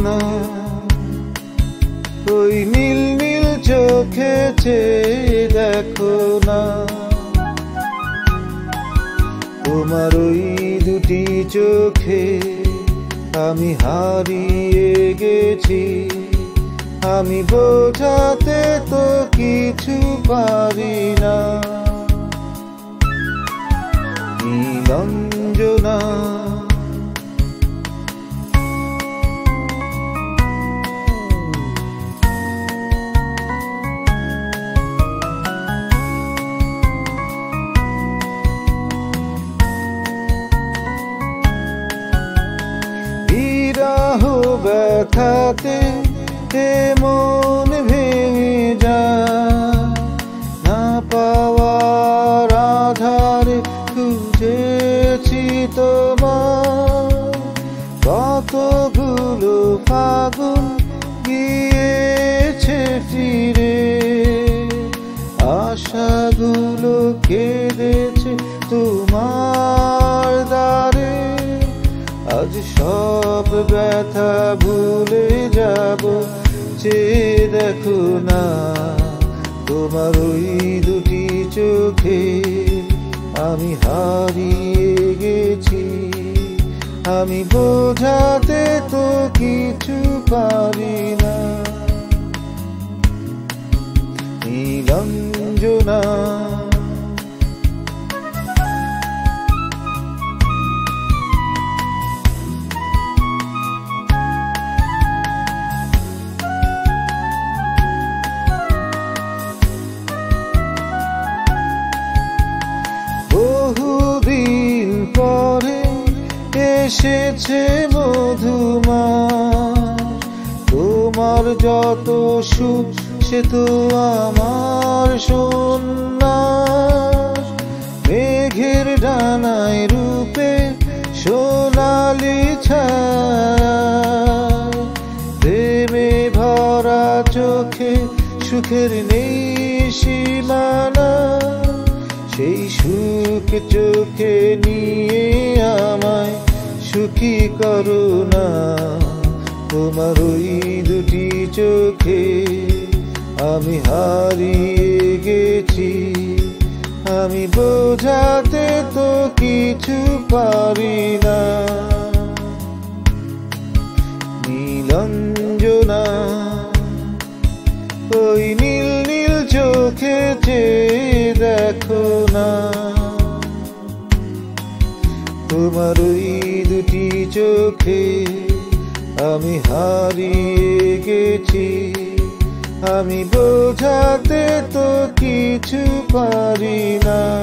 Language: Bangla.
না, ওই নীল নীল চোখে চেয়ে দেখো না। তোমার ওই দুটি চোখে আমি হারিয়ে গেছি, আমি বোঝাতে তো কিছু পারি না। নীলাঞ্জনা বিরহ ব্যথাতে মন ভেঙে যায়, না পাওয়ার আধারে খুঁজেছি তোমার। কতগুলো ফাগুন গিয়েছে ফিরে, আশাগুলো কেঁদেছে তোমার দ্বারে। আজ সব ব্যথা ভুলে যাব, চেয়ে দেখো না। তোমার ওই দুটি চোখে আমি হারিয়ে গেছি, আমি বোঝাতে তো কিছু পারি না। নীলাঞ্জনা বহুদিন পরে এসেছে মধুমাস, তোমার যত সুখ সে তো আমার সন্ন্যাস। মেঘের ডানায় রূপে সোনালি ছায়া, প্রেমে ভরা চোখে সুখের নেই সীমানা। সেই সুখ চোখে নিয়ে আমায় সুখী করো না। তোমার ওই দুটি চোখে আমি হারিয়ে গেছি, আমি বোঝাতে তো কিছু পারি না। নীলাঞ্জনা ওই নীল নীল চোখে চেয়ে দেখো না। তোমার ওই দুটি চোখে আমি হারিয়ে গেছি, আমি বোঝাতে তো কিছু পারি না।